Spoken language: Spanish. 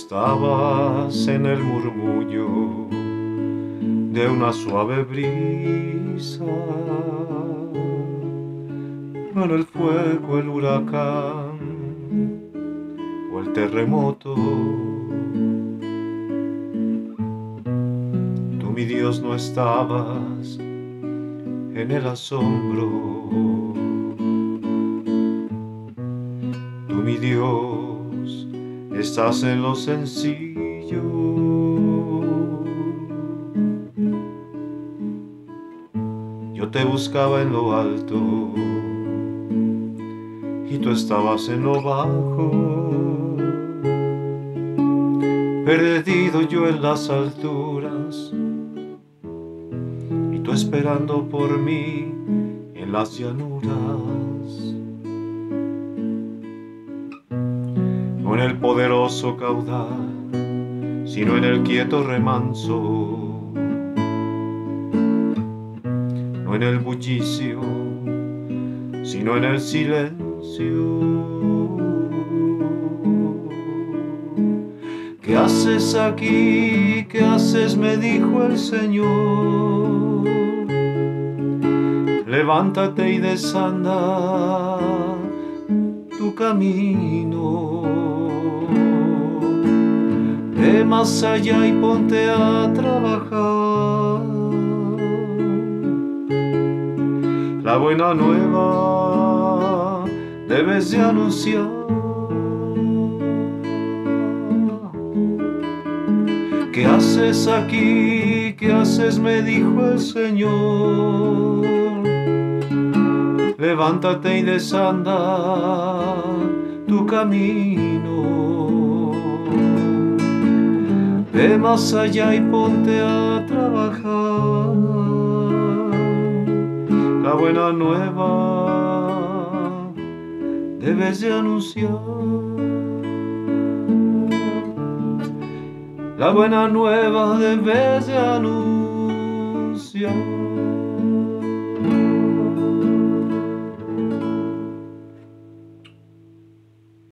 estabas en el murmullo de una suave brisa, no en el fuego, el huracán o el terremoto. Tú, mi Dios, no estabas en el asombro. Tú, mi Dios, estás en lo sencillo. Yo te buscaba en lo alto y tú estabas en lo bajo, perdido yo en las alturas y tú esperando por mí en las llanuras. No en el poderoso caudal, sino en el quieto remanso. No en el bullicio, sino en el silencio. ¿Qué haces aquí? ¿Qué haces? Me dijo el Señor. Levántate y desanda tu camino. Ve más allá y ponte a trabajar. La buena nueva debes de anunciar. ¿Qué haces aquí? ¿Qué haces? Me dijo el Señor. Levántate y desanda tu camino. Ve más allá y ponte a trabajar. La buena nueva debes de anunciar. La buena nueva debes de anunciar.